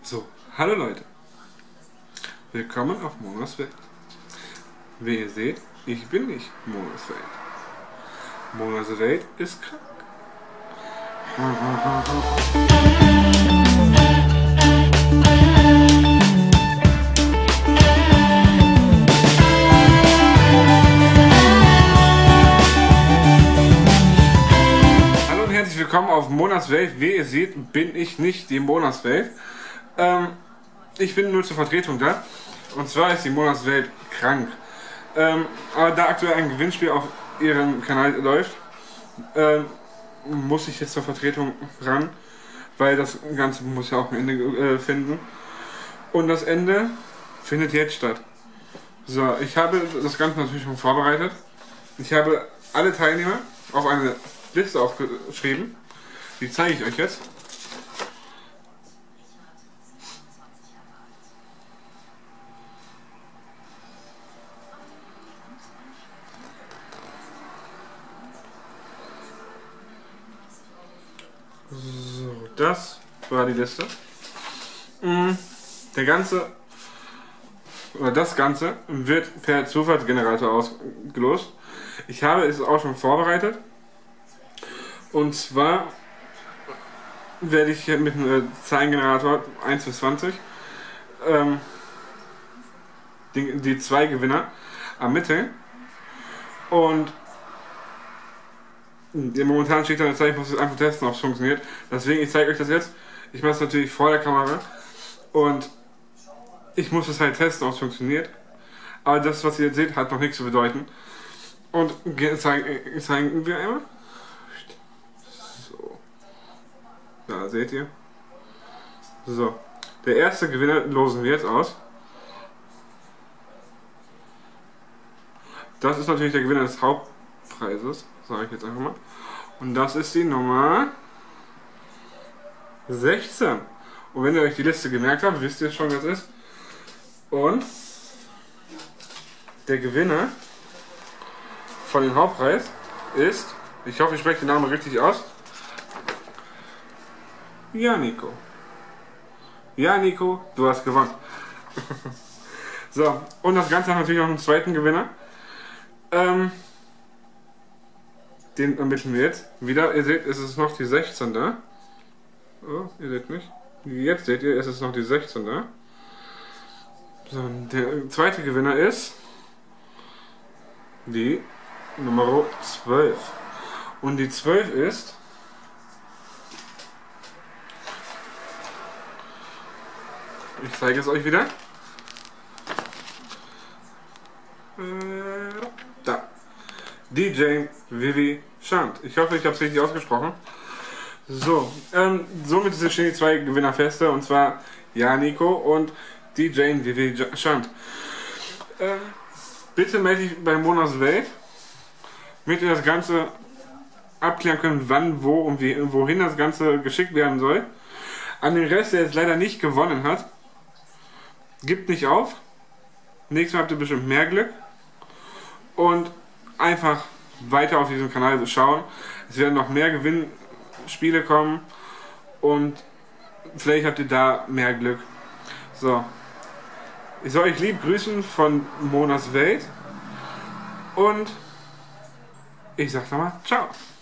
So, hallo Leute. Willkommen auf Monas Welt. Wie ihr seht, ich bin nicht Monas Welt. Monas Welt ist krank. Hallo und herzlich willkommen auf Monas Welt. Wie ihr seht, bin ich nicht die Monas Welt. Ich bin nur zur Vertretung da. Und zwar ist die Monas Welt krank. Aber da aktuell ein Gewinnspiel auf ihrem Kanal läuft, muss ich jetzt zur Vertretung ran, weil das Ganze muss ja auch ein Ende finden. Und das Ende findet jetzt statt. So, ich habe das Ganze natürlich schon vorbereitet. Ich habe alle Teilnehmer auf eine Liste aufgeschrieben. Die zeige ich euch jetzt. So, das war die Liste. Das Ganze wird per Zufallsgenerator ausgelost. Ich habe es auch schon vorbereitet. Und zwar werde ich hier mit einem Zahlengenerator 1 bis 20 die zwei Gewinner ermitteln. Und momentan steht da eine Zeit, ich muss es einfach testen, ob es funktioniert. Deswegen, ich zeige euch das jetzt. Ich mache es natürlich vor der Kamera. Und ich muss es halt testen, ob es funktioniert. Aber das, was ihr jetzt seht, hat noch nichts zu bedeuten. Und zeigen wir einmal. So. Da seht ihr. So. Der erste Gewinner losen wir jetzt aus. Das ist natürlich der Gewinner des Hauptpreises. Sage ich jetzt einfach mal. Und das ist die Nummer 16. Und wenn ihr euch die Liste gemerkt habt, wisst ihr schon, wer es ist. Und der Gewinner von dem Hauptpreis ist, ich hoffe, ich spreche den Namen richtig aus, ja, Nico. Ja, Nico, du hast gewonnen. So, und das Ganze hat natürlich noch einen zweiten Gewinner. Den ermitteln wir jetzt. Wieder, ihr seht, es ist noch die 16 da. Oh, ihr seht nicht. Jetzt seht ihr, es ist noch die 16 da. So, der zweite Gewinner ist die Nummer 12. Und die 12 ist ich zeige es euch wieder. Da. DJ Vivi Shant. Ich hoffe, ich habe es richtig ausgesprochen. So, somit stehen die zwei Gewinner feste, und zwar Ja Nico und DJ Vivi Shant. Bitte melde dich bei Monas Welt, damit wir das Ganze abklären können, wann, wo und wohin das Ganze geschickt werden soll. An den Rest, der jetzt leider nicht gewonnen hat, gibt nicht auf. Nächstes Mal habt ihr bestimmt mehr Glück. Und einfach weiter auf diesem Kanal schauen. Es werden noch mehr Gewinnspiele kommen und vielleicht habt ihr da mehr Glück. So. Ich soll euch lieb grüßen von Monas Welt und ich sag dann mal ciao.